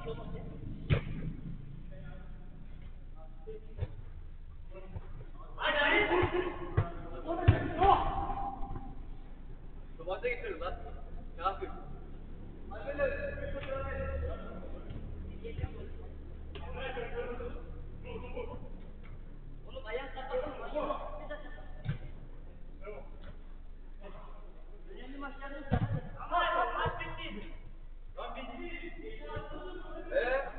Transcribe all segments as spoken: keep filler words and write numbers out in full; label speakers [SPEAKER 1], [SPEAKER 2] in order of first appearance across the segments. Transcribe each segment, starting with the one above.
[SPEAKER 1] Sabahta getirin lan. Ne yapayım? Oğlum ayak kapatalım. Önemli maçlarınız da. Ama maç bittiydi. Lan bitti. Eee?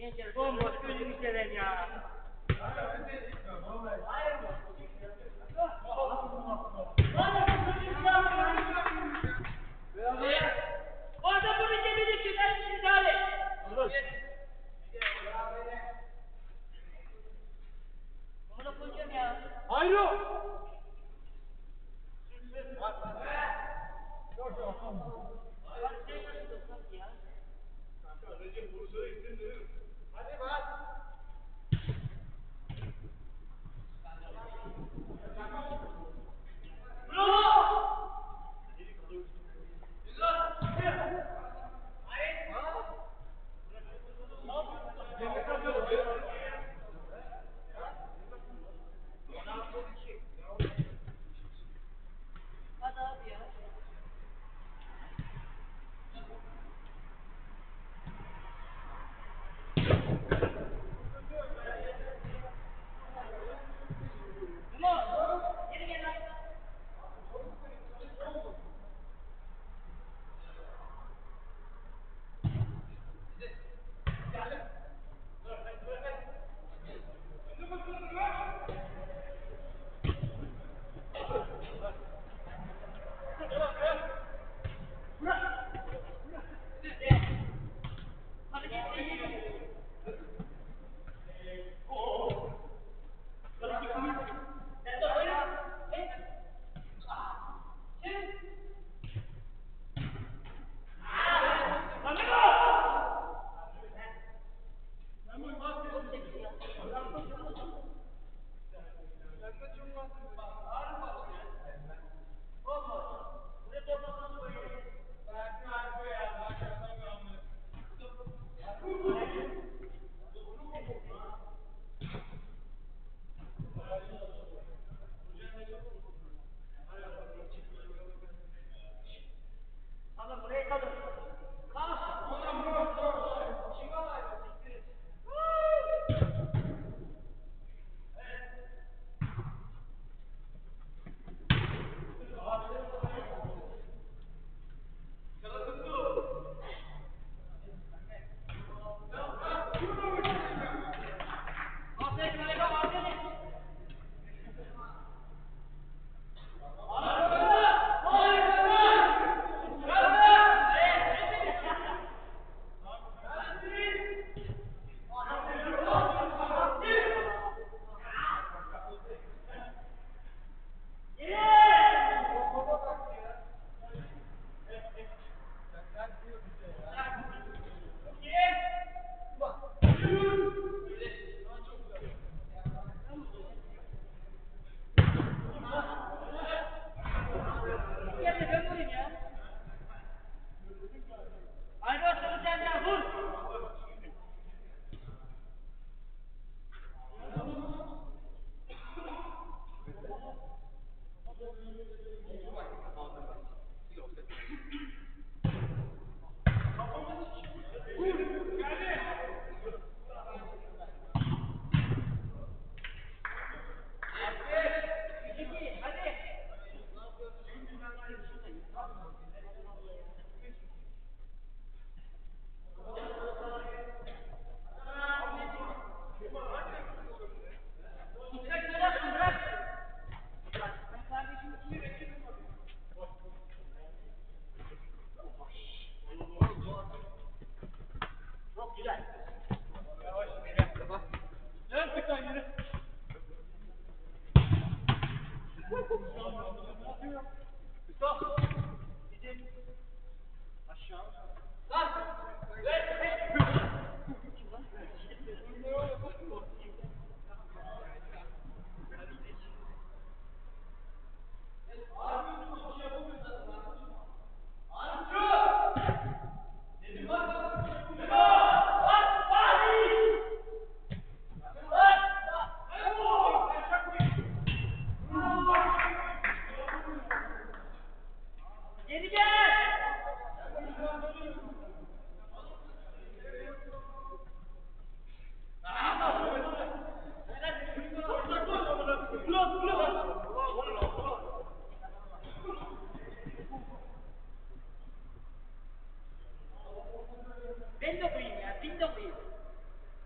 [SPEAKER 2] Bomboş gözünü seveyim ya. Orada bunu gemini çizer müdahale. Bunu koyacağım ya.
[SPEAKER 3] Hayır.
[SPEAKER 2] Hadi abi ya. Tamam. Geri gel lan. Ama buraya kalın. Aferin Aleva, aferin. Gel de ben vurayım ya. Haydi bakalım sen de vur. İki, hadi. Bırak, bırak, bırak. Ben kardeşim için bekliyorum. Çok güzel.
[SPEAKER 3] Gel tıklan yürü. Kısa. Bizim. Aşağı.
[SPEAKER 1] Lan! Ver! Ver!
[SPEAKER 2] Geri gel. Ben de koyayım ya, bin de koyayım.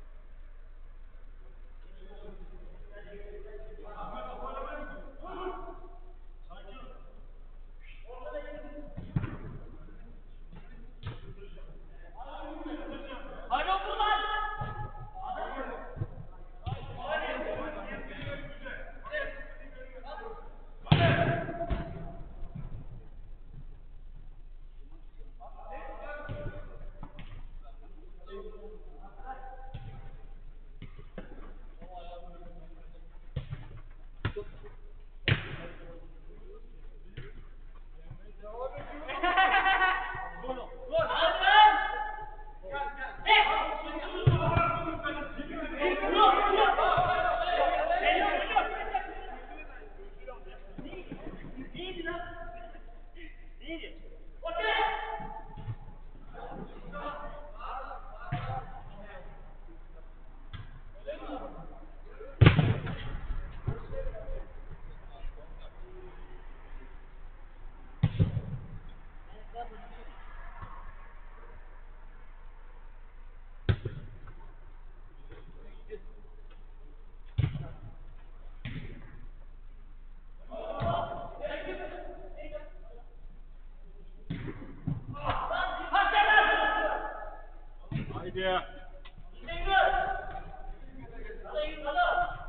[SPEAKER 3] ya.
[SPEAKER 1] İşte yürü. Hadi yürü hadi.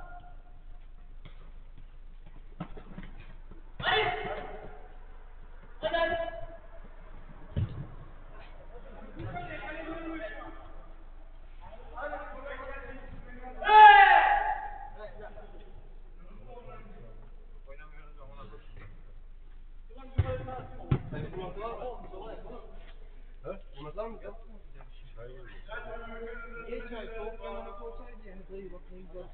[SPEAKER 1] Hadi. Hadi hadi.
[SPEAKER 2] Niye çay soğuk limonata olsaydı yani dayı bak ne güzel.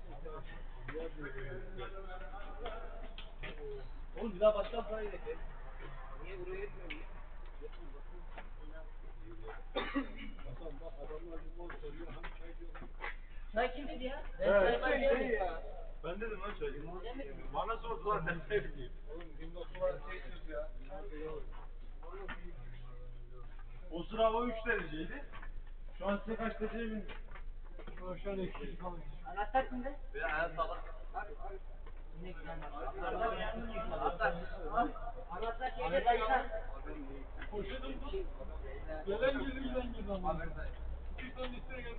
[SPEAKER 2] Oğlum bir daha baştan sana gidelim. Niye buraya yetmiyor? Hasan bak adamlar limon soruyor hem çay diyor.
[SPEAKER 1] Çay kim dedi ya? Ben
[SPEAKER 3] Evet,
[SPEAKER 1] çay
[SPEAKER 3] şey,
[SPEAKER 1] ben
[SPEAKER 3] şey
[SPEAKER 1] demedim.
[SPEAKER 3] ya. Ben dedim lan çay. Bana sordular ben ne bileyim. Oğlum limon var şey içiyoruz ya. O sıra hava üç dereceydi. Şu an size kaç derece bilmiyorum. Şu an eksi falan.
[SPEAKER 1] Anahtar kimde?
[SPEAKER 2] Bir ayağın sağlam.
[SPEAKER 1] Ne güzel. Anahtar. Anahtar şeyde dayıdan.
[SPEAKER 3] Poşetim tut. Gelen girdi giden girdi ama. İki ton üstüne geldi.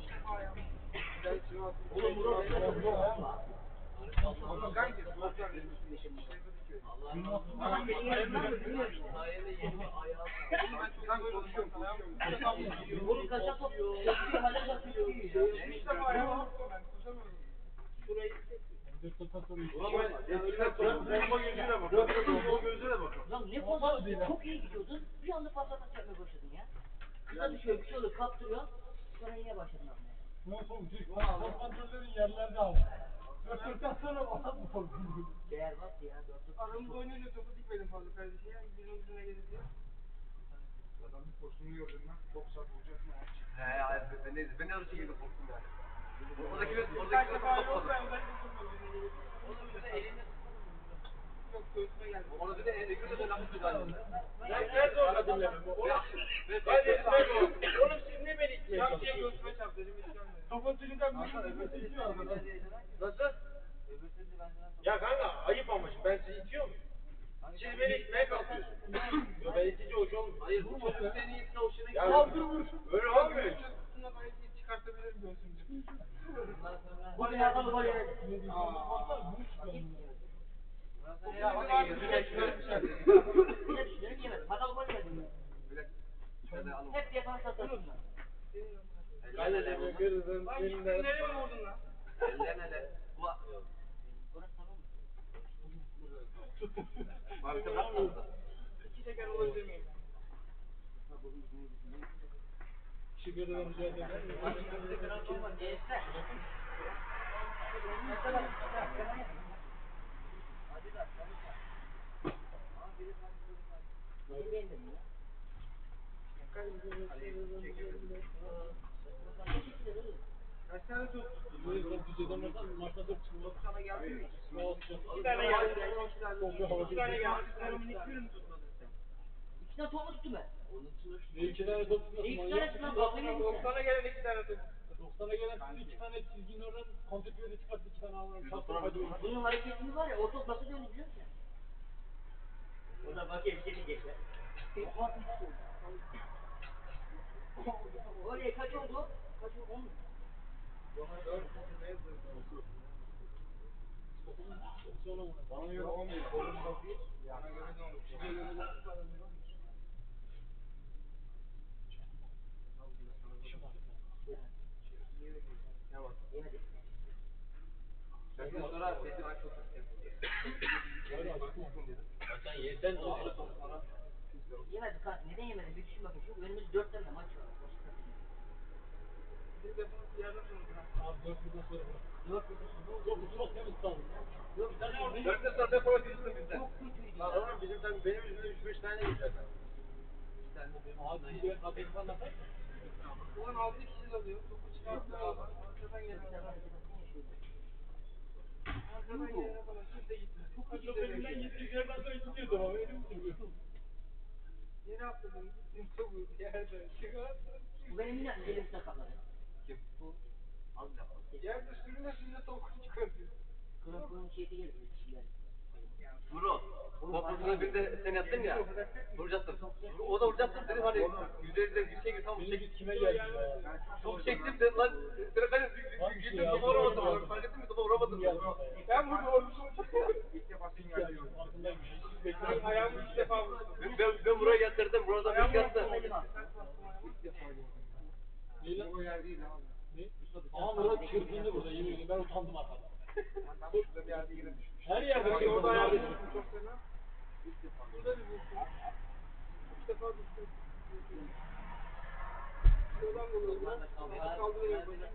[SPEAKER 2] Oğlum Murat.
[SPEAKER 3] Ama kanki soğuklar
[SPEAKER 1] Ama senin yanından mı bilmiyorum işte.
[SPEAKER 3] ben konuşuyorum.
[SPEAKER 1] Bunu kaça topluyor? Topluyor hala satıyor.
[SPEAKER 3] Hiç defa ayağıma ben tutamıyorum.
[SPEAKER 1] Şurayı
[SPEAKER 3] Ulan ben eskiden bomba gözüyle bakıyorum. Bomba gözüyle bakıyorum.
[SPEAKER 1] Lan ne fazla çok iyi gidiyordun. Bir anda fazla atak yapmaya başladın ya. Kıza düşüyor bir şey oluyor kaptırıyor. Sonra yine başladın almaya.
[SPEAKER 3] Yok oğlum, top kontrollerin yerlerde aldı. Dört dörtten sonra bana mı korkuyor?
[SPEAKER 1] Değer bastı ya. Dört dört.
[SPEAKER 4] Aramızda oynayınca topu dikmedim fazla kardeşim. Yani biz onun üstüne gelir diye.
[SPEAKER 3] Adamın postunu gördüm ben. Çok sert vuracak mı?
[SPEAKER 2] He hayır ben de ben de öyle şekilde korktum yani. Oradaki oradaki
[SPEAKER 4] Kaç defa
[SPEAKER 2] oradaki
[SPEAKER 4] yok ben özellikle durmadım.
[SPEAKER 2] Onun bir de elinde
[SPEAKER 4] Yok göğsüme geldi.
[SPEAKER 2] orada bir de elinde de lafı güzel.
[SPEAKER 3] Ben nerede orada dinlemem? Ben dedim ben oğlum. Oğlum siz ne beni itmeye
[SPEAKER 4] Şak diye
[SPEAKER 3] çalışıyorsunuz?
[SPEAKER 4] göğsüme çarptı dedim hiç görmedim.
[SPEAKER 3] Topun dilinden bir öbürsü itiyor arkadan.
[SPEAKER 2] Nasıl?
[SPEAKER 3] Ya kanka ayıp ama şimdi ben sizi itiyor muyum? Siz beni itmeye kalkıyorsunuz. Yo ben itici hoş olmuyor.
[SPEAKER 2] Hayır bu çocuk senin iyisine hoşuna
[SPEAKER 3] Ya
[SPEAKER 2] gidiyor.
[SPEAKER 3] öyle olmuyor hiç.
[SPEAKER 4] Üstüne böyle bir çıkartabilirim göğsümce.
[SPEAKER 1] Bu bir hatalı gol yemedi.
[SPEAKER 2] Ya bak yine şöyle bir şey.
[SPEAKER 1] Yine düşünüyorum yemedi. Hatalı gol yemedi.
[SPEAKER 2] Şöyle alın.
[SPEAKER 1] Hep defans atasın.
[SPEAKER 3] Ben de demiyorum görürüm.
[SPEAKER 4] Lan gittin nereye mi vurdun lan?
[SPEAKER 2] Ellerine de. Ulan.
[SPEAKER 1] Burası tamam mı?
[SPEAKER 2] Marka bakmadı.
[SPEAKER 4] İki teker olabilir miyim?
[SPEAKER 3] Kişi görürüm mücadele.
[SPEAKER 1] Neyse. Ne beğendin ya?
[SPEAKER 4] Kaç tane top tuttun?
[SPEAKER 3] Sana geldi mi?
[SPEAKER 4] İki tane geldi. İki tane geldi. Karımın hiçbirini mi tutmadın sen?
[SPEAKER 1] İki tane top mu tuttum ben?
[SPEAKER 3] Ne iki tane top
[SPEAKER 1] Ne iki tane tuttum? Kafayı yedin sen.
[SPEAKER 4] Doksana gelen iki tane top.
[SPEAKER 3] doksana gelen siz iki tane çizginin oradan kontrpiyede çıkarttı iki tane avram. Çarptım hadi oyun.
[SPEAKER 1] Bunun hareketini var ya o top nasıl döndü biliyor musun? O da bak hemşeri geçer. Oraya kaç oldu? Kaç oldu? On mu?
[SPEAKER 3] Bana göre on bir. Kolumda bir.
[SPEAKER 4] Bana göre de olmuş. Size göre de olmuş. Bana göre olmuş.
[SPEAKER 1] Yemedi.
[SPEAKER 2] Senden sonra sesi aç çok
[SPEAKER 3] Sen yesen de olur.
[SPEAKER 1] Yemedi kanka. Neden yemedi? Bir düşün bakayım. Çünkü önümüzde dört tane maç var.
[SPEAKER 4] Bizim defans bir yerden sonra.
[SPEAKER 3] Abi dört yıldan sonra bırak.
[SPEAKER 1] Dört yıl sonra.
[SPEAKER 3] Çok çok temiz kaldı.
[SPEAKER 1] Yok bir tane orada.
[SPEAKER 2] Dörtte sonra defol gitsin bizden.
[SPEAKER 1] Çok kötüydü
[SPEAKER 3] Lan
[SPEAKER 1] ya.
[SPEAKER 3] oğlum bizim tabii benim yüzümden üç beş tane gider. Abi bir de ateş falan atar.
[SPEAKER 4] Ulan altı kişi dalıyor. Topu çıkarttı abi. Arkadan gelen adam. Arkadan gelen adam. Kimse gitmedi.
[SPEAKER 3] Çok
[SPEAKER 4] Kimse
[SPEAKER 3] çok
[SPEAKER 4] de
[SPEAKER 3] elimden
[SPEAKER 4] bekliyor.
[SPEAKER 3] gittiği yerden sonra gidiyordum ama elim duruyor.
[SPEAKER 4] Yeni atladım. Gittim topu yerde. Çıkarttım.
[SPEAKER 1] Bu benim yine elim sakatladı.
[SPEAKER 2] Kim? Az laf.
[SPEAKER 4] Yerde sürüne sürüne topu çıkartıyor.
[SPEAKER 1] Kırıklığın şeyi gelir. Kişiler.
[SPEAKER 5] Bro. Topraklarına bir de sen yattın ya. Vuracaktın. O da vuracaktın dedim hani yüzeyden bir şey tamam çek.
[SPEAKER 4] Kime geldi ya?
[SPEAKER 5] Çok çektim dedim lan. Direkt hani gittim topa vuramadım. Fark ettin mi topa vuramadım.
[SPEAKER 2] Ben burada vurmuşum.
[SPEAKER 4] Farkındayım. Hiç
[SPEAKER 2] Ben
[SPEAKER 4] beklemedim.
[SPEAKER 2] ayağımı üç defa vurdum.
[SPEAKER 5] Ben, ben, ben buraya yatırdım. Burada bir yattı.
[SPEAKER 4] Ne lan? Ne? Aa Murat çırpındı burada. Yemin ediyorum ben utandım arkada. Her yerde
[SPEAKER 2] Ben
[SPEAKER 4] çırpındı.
[SPEAKER 2] orada ayağımı
[SPEAKER 4] Kardeşim.
[SPEAKER 2] vurdum çok fena. Burada bir vurdum. Üç defa düştüm. Şuradan vuruyorum. Kaldırıyorum böyle.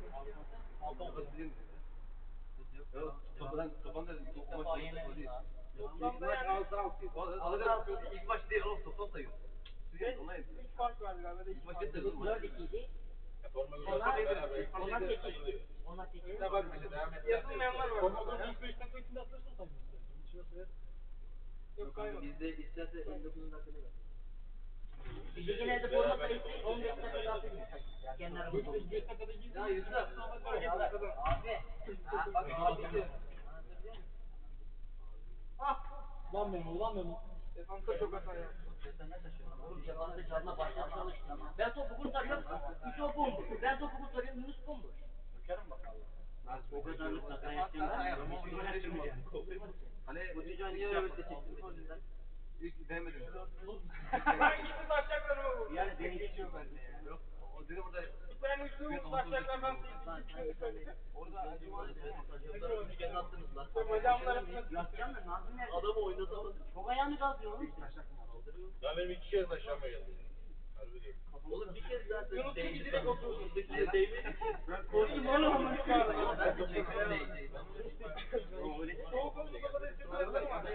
[SPEAKER 5] Topadan topadan da o maç değil.
[SPEAKER 2] Toplamda yani
[SPEAKER 5] altı altı. O da ilk maç değil oğlum toplam sayıyor.
[SPEAKER 2] beş, üç fark var galiba.
[SPEAKER 5] İlk maç değil oğlum.
[SPEAKER 1] dört ikiydi.
[SPEAKER 3] Forma
[SPEAKER 1] Onlar
[SPEAKER 3] göre
[SPEAKER 1] onlar sekiz. Onlar sekiz.
[SPEAKER 3] bak bir şey devam et.
[SPEAKER 2] Yazılmayanlar var.
[SPEAKER 4] Formadan ilk beş dakika içinde atlarsan saymışsın. İçine sayar.
[SPEAKER 2] Yok kaymadı.
[SPEAKER 5] Bizde isterse elli dokuz dakikada var.
[SPEAKER 1] Biz genelde forma sayısı on beş dakika daha büyük. Kendi aramızda.
[SPEAKER 4] beş dakikada girdi.
[SPEAKER 5] Ya yüzde.
[SPEAKER 1] Abi. Ha, bak abi.
[SPEAKER 4] Lan Memo, lan Memo.
[SPEAKER 2] Defansa çok hata yaptı.
[SPEAKER 1] Oğlum yabancı canına başladı çalıştı. Ben topu kurtarıyorum. Yusuf bomboş. Ben topu kurtarıyorum. Yunus bomboş. O kadarlık hata yaptım.
[SPEAKER 5] Hani bu çocuğa niye öyle bir çektin? İlk denemedim.
[SPEAKER 2] Ben gittim taşacaklarıma vurdum.
[SPEAKER 1] Yani beni geçiyor bende ya.
[SPEAKER 5] Yok. O dedi burada
[SPEAKER 2] Bir tane üstüne vurdu taşacaklardan sıyırdı.
[SPEAKER 5] orada acımalı bir kez attınız lan.
[SPEAKER 2] Bacağımın arasına
[SPEAKER 1] Yapacağım da Nazım nerede?
[SPEAKER 5] Adamı oynatamadım.
[SPEAKER 1] Çok ayağını kaldırıyor oğlum.
[SPEAKER 3] Ya benim iki kere taşlanma geldi. Harbi diyorum.
[SPEAKER 5] Oğlum bir kez zaten
[SPEAKER 2] Yunus gibi direkt oturdu.
[SPEAKER 5] Dışarı değmedi.
[SPEAKER 2] Korktum oğlum.
[SPEAKER 5] Ben de çektim değdi.
[SPEAKER 2] Soğuk olunca kadar hissetmezlerim var.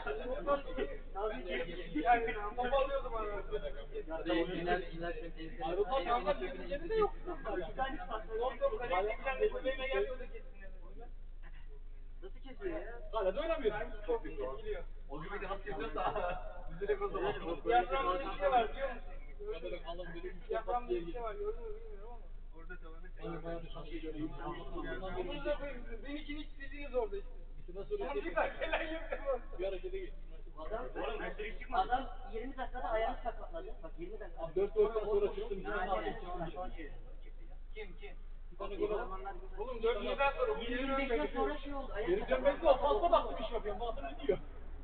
[SPEAKER 2] Yani top alıyordum arada.
[SPEAKER 5] İner iner
[SPEAKER 2] Avrupa'da kanka bizim yerinde yok. Yok yok kaleye çekilen de göbeğime gelmiyordu kesin.
[SPEAKER 5] Nasıl kesiyor ya?
[SPEAKER 4] Hala da oynamıyor.
[SPEAKER 2] Çok etkiliyor.
[SPEAKER 5] O gibi de nasıl kesiyorsa üzülerek o zaman.
[SPEAKER 2] Diyaframda bir şey var biliyor musun?
[SPEAKER 4] Ben böyle alın böyle üç
[SPEAKER 2] Diyaframda
[SPEAKER 4] diye
[SPEAKER 2] bir şey
[SPEAKER 4] gidiyor.
[SPEAKER 2] var gördün mü bilmiyorum ama.
[SPEAKER 5] Orada tavanı
[SPEAKER 4] Ben bayağı bir şaşırıyorum. Ondan
[SPEAKER 2] Bunu
[SPEAKER 4] böyle
[SPEAKER 2] da koyayım siz. Beni ikiniz istediğiniz orada işte.
[SPEAKER 4] bitirme sonra
[SPEAKER 2] Ama bir dakika gelen yok değil mi?
[SPEAKER 4] bir harekete geç.
[SPEAKER 1] Adam, adam yirmi dakikada ayağını sakatladı. Bak yirmi dakika.
[SPEAKER 4] Abi dört dörtten sonra çıktım. Bir tane
[SPEAKER 1] Yani
[SPEAKER 4] daha
[SPEAKER 1] son
[SPEAKER 4] çıktım.
[SPEAKER 2] Kim kim?
[SPEAKER 4] Bir tane gol aldım.
[SPEAKER 2] Oğlum dört yıldan sonra bu
[SPEAKER 1] yirmi
[SPEAKER 2] yirmi
[SPEAKER 1] beşten
[SPEAKER 2] beşten
[SPEAKER 1] sonra şey oldu. Ayak
[SPEAKER 4] Geri dönmesi o fazla baktım iş yapıyorum. Bu adam ne diyor?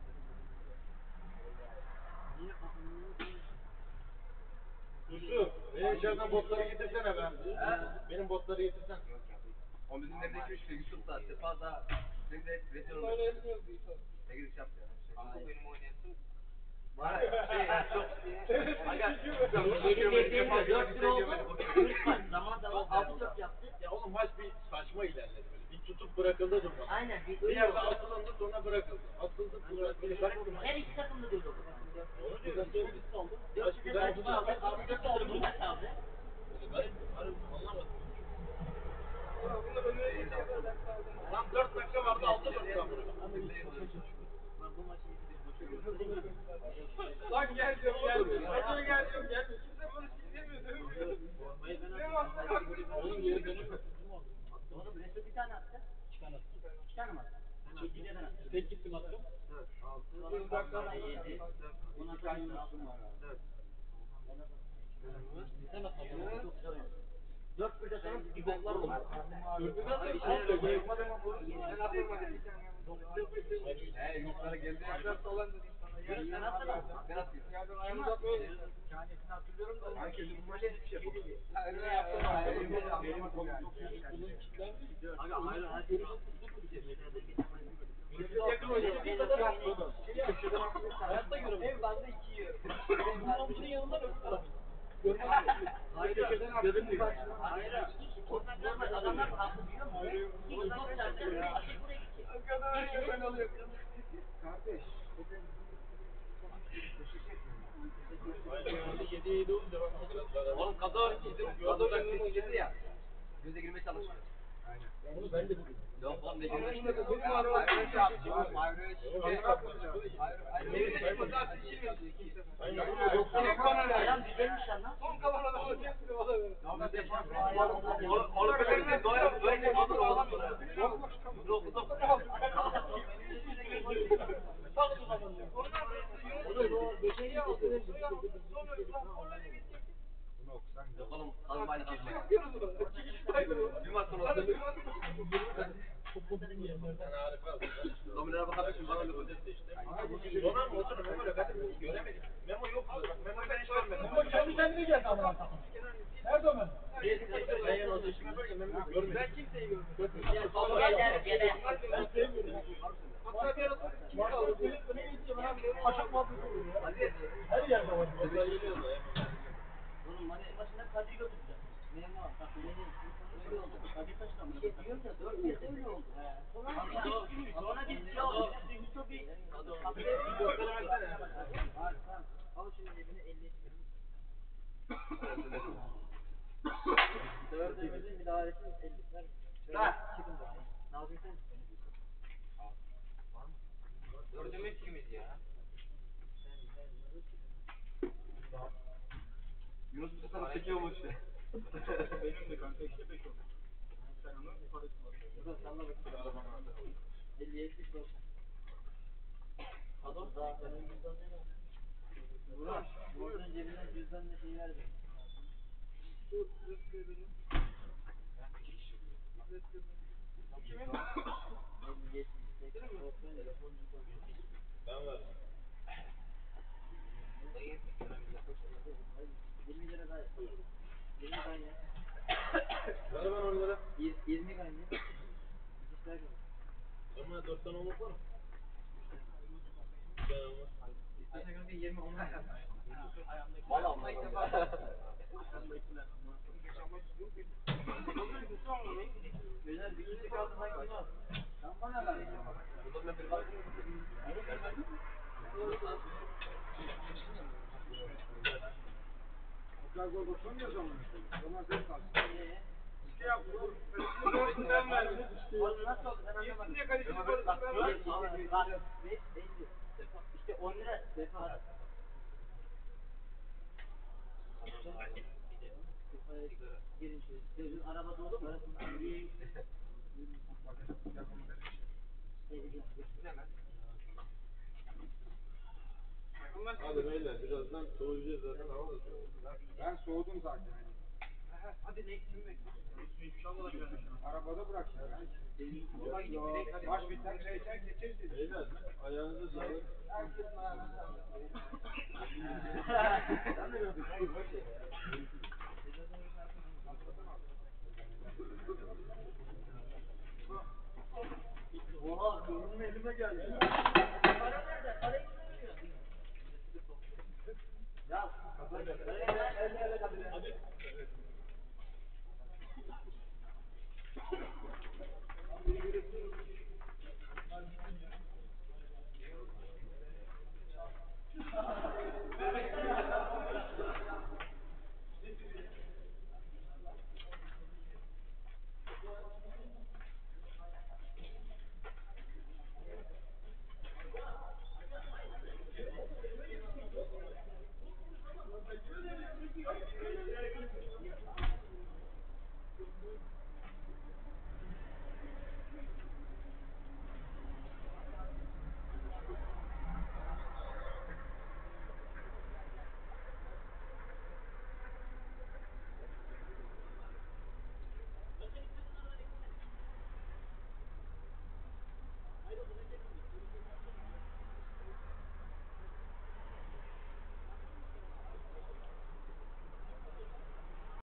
[SPEAKER 3] Yusuf, benim içeriden botları getirsene be. Benim botları getirsen.
[SPEAKER 5] O bizim evdeki üç şey Yusuf da Sefa da benim de veteran
[SPEAKER 2] Böyle yapmıyoruz diye.
[SPEAKER 5] ne giriş yaptı yani.
[SPEAKER 2] Yusuf benim oynayasım.
[SPEAKER 5] Var ya şey çok aga
[SPEAKER 1] Benim dediğimde dört bir oldu. kırk var. Zaman zaman altı dört yaptı.
[SPEAKER 3] Ya oğlum maç bir saçma ilerledi böyle. Bir tutup bırakıldı durmadan.
[SPEAKER 1] Aynen. Bir
[SPEAKER 3] Bir
[SPEAKER 1] öyle
[SPEAKER 3] yerde
[SPEAKER 1] oldu.
[SPEAKER 3] atılındı sonra bırakıldı. Atıldı bırakıldı. Garip bir maç.
[SPEAKER 1] Her iki takım da böyle oldu.
[SPEAKER 3] Doğru
[SPEAKER 4] Ben
[SPEAKER 3] diyorsun.
[SPEAKER 4] sonra bir saldım.
[SPEAKER 1] Dört bir
[SPEAKER 3] güzel
[SPEAKER 1] de
[SPEAKER 3] bir
[SPEAKER 1] kaldı. Altı dört kaldı. Burada kaldı.
[SPEAKER 3] Garip, garip anlamadım.
[SPEAKER 2] Bunlar önüne geçiyor da ders aldım.
[SPEAKER 3] Tam dört dakika vardı altı dakika vardı.
[SPEAKER 2] Lan gel diyorum gelmiyor. Hadi gel diyorum gelmiyor. Kimse bunu izlemiyor dövmüyor. Ne mahvollar?
[SPEAKER 4] Onun geri dönemiyor.
[SPEAKER 1] Oğlum Resul bir tane attı.
[SPEAKER 4] İki tane attım.
[SPEAKER 1] İki tane mi attı? Çekilden attı.
[SPEAKER 4] Tek gittim attım.
[SPEAKER 1] Sonra yedi. Ona da yedi.
[SPEAKER 4] Sen atmadın.
[SPEAKER 1] Çok güzel oynadı. Dört birde sonra bir boklar oldu.
[SPEAKER 5] He yurtlara geldi.
[SPEAKER 1] Sen attın mı?
[SPEAKER 5] Ben atıyorum.
[SPEAKER 2] Yerden ayağını uzatmıyor.
[SPEAKER 5] Kendisini hatırlıyorum da. Herkes bu maçta hiçbir şey yapamadı.
[SPEAKER 2] Öyle yaptım.
[SPEAKER 4] Bunun kilitlendi.
[SPEAKER 5] Aga hayır hayır.
[SPEAKER 2] Yakın oynuyor.
[SPEAKER 4] Hayatta göremem.
[SPEAKER 2] Ev bende iki yiyor.
[SPEAKER 4] Bunun bunun yanında öbür tarafı. Görmem.
[SPEAKER 1] Hayır. Görünmüyor. Hayır. Hiç ortak görmez. Adamlar haklı biliyor musun? Hiç top dersen aşık buraya gidecek.
[SPEAKER 2] O kadar iyi ben alıyorum.
[SPEAKER 3] yedi yedi olunca bak biraz daha.
[SPEAKER 5] Oğlum kadar bizim kadar seçildi ya. Göze girmeye çalışıyor.
[SPEAKER 4] Onu ben de biliyorum.
[SPEAKER 5] Yok oğlum ne girmeye
[SPEAKER 2] Benim
[SPEAKER 5] çalışıyor.
[SPEAKER 2] var var.
[SPEAKER 1] Ayağım güzelmiş lan lan.
[SPEAKER 2] Son kalan adamı kesmiyor o da böyle.
[SPEAKER 5] Oğlum ben de doyar böyle olur oğlum.
[SPEAKER 2] Yok yok.
[SPEAKER 5] Yok yok.
[SPEAKER 3] Ben yanıldı işime yaparken ben bunu görmedim.
[SPEAKER 2] Ben kimseyi görmedim.
[SPEAKER 1] Gel oğlum gel gel gel.
[SPEAKER 2] Ben sevmiyorum. Hatta bir ara kim kaldı diye. Öne geçeceğim abi. Aşağı muhabbeti oluyor ya. Her yerde var.
[SPEAKER 3] Mesela geliyoruz da ya.
[SPEAKER 1] Oğlum hani başına Kadir götüreceğim. Memur bak benim öyle oldu. Kadir taşla mı? Şey diyorum ya dört yerde öyle oldu. Sonra biz ya Yusuf bir
[SPEAKER 3] Göster versene.
[SPEAKER 1] Var tamam. Al şunun cebine elli çıkarın. Dördümüzün müdahalesini elli ver. Şöyle çıkın daha iyi. Nazım sen beni büyüsün.
[SPEAKER 5] Dördümüz kimiz ya? Yunus bu sefer çekiyormuş.
[SPEAKER 2] Benim de kanka işte beş oldu. Sen onu ifadesini bak.
[SPEAKER 1] Burada salla bakayım. elli yetmiş doksan. Adam daha senin cüzdan ne var? Burak, Burak'ın cebinden cüzdanla şeyi ver benim.
[SPEAKER 2] Bu rızkı benim. Kimin?
[SPEAKER 1] elli yetmiş seksen doksan telefon cüzdan.
[SPEAKER 3] Ben varım.
[SPEAKER 1] yirmi lira daha yap. yirmi daha yap.
[SPEAKER 3] Ver bana onları.
[SPEAKER 1] yirmi gayet. İşler kalır.
[SPEAKER 3] Ama dört tane olmak var mı? Ben olmaz.
[SPEAKER 5] İstersen kanka yirmi onu yap.
[SPEAKER 1] Valla ama ilk defa. Beyler bir kişi kaldı sanki var. Sen bana ver.
[SPEAKER 5] Bundan bir bak.
[SPEAKER 4] O kadar gol basamıyor zaman. Zaman zevk alsın.
[SPEAKER 2] Şey yaptı. Kalesini ben verdim.
[SPEAKER 1] Oğlum nasıl oldu ben anlamadım.
[SPEAKER 2] Yesin diye kalesini ben verdim.
[SPEAKER 1] Bak beş elli. İşte on lira sefa. Girin şöyle. Sizin araba dolu mu?
[SPEAKER 3] Hadi beyler birazdan soğuyacağız zaten hava da soğuk.
[SPEAKER 4] Ben soğudum zaten.
[SPEAKER 2] Hadi ne gitsin be. Hiçbir şey olmadan gelmiş.
[SPEAKER 4] Arabada bırakacağım.
[SPEAKER 2] Baba gidip direkt hadi.
[SPEAKER 4] Baş biter çay içer geçeriz dedi.
[SPEAKER 3] Beyler ayağınıza sağlık.
[SPEAKER 4] Herkesin ayağına sağlık.
[SPEAKER 3] Sen de gördün. Hayır boş ver ya.
[SPEAKER 4] Oha kızım elime geldi.
[SPEAKER 1] Para nerede? Parayı söylüyor. Ya, parayı